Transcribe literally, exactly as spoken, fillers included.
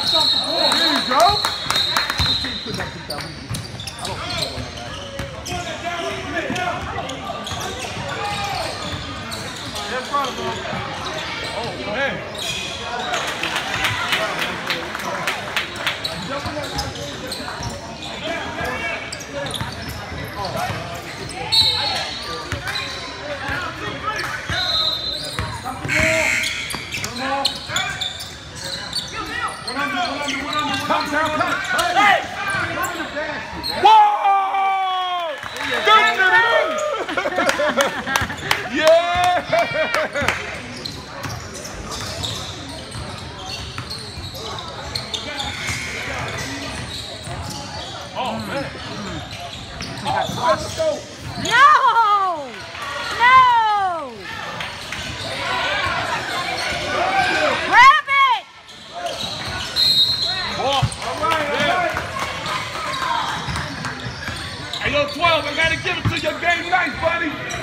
There you go. Oh, man. Come down, come. Hey! Whoa! Good yeah! Oh, man. Oh, let's go. No! No! Grab it! Oh, all right, all right. Hey, yo, twelve, I gotta give it to you. Game nice, buddy.